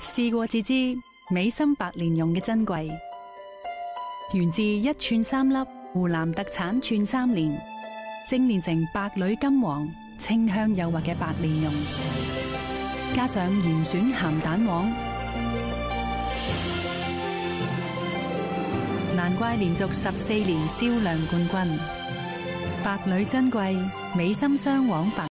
試過至知美心白蓮蓉嘅珍貴，源自1寸3粒湖南特產寸3蓮，精煉成白裏金黃、清香誘惑嘅白蓮蓉，加上嚴選鹹蛋黃，難怪連續14年銷量冠軍。白裏珍貴，美心雙黃白